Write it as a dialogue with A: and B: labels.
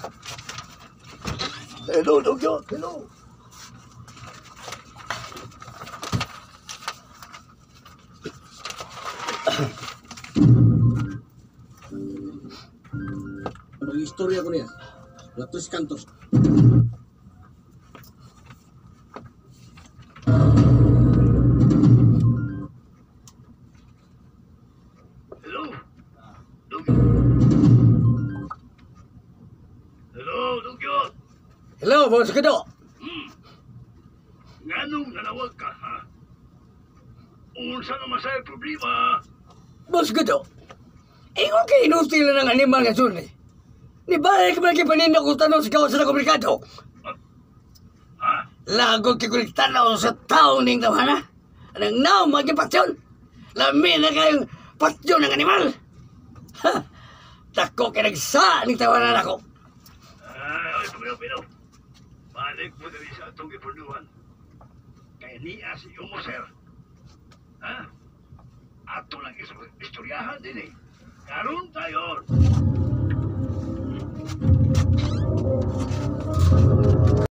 A: Hello, Dugyo. Hello.
B: Mag-istorya ko niya. Latos kantos.
A: Hello. Dugyo. Hello, Dugyo.
C: Hello, Boss Kudo.
A: Nganong nanawag ka, ha? Unsa naman sa'yo problema?
C: Boss Kudo. Ingon kay inustila ng animal nga sun eh. Ni balik man kay paninda ko tanong sa kawasan ng komunikado.
A: Ha?
C: Lagod kay kulit tanaw sa taong ning tawhana. Anang naw magipasyon. Lami na kayong pasyon ng animal. Ha! Tako kay nagsa ning tawanan ako.
A: Ay, Pino. Balik mo dali sa atong ipunduhan. Kaya niya si Yumo, sir. Ha? Ato lang istoryahan din eh. Karoon tayo.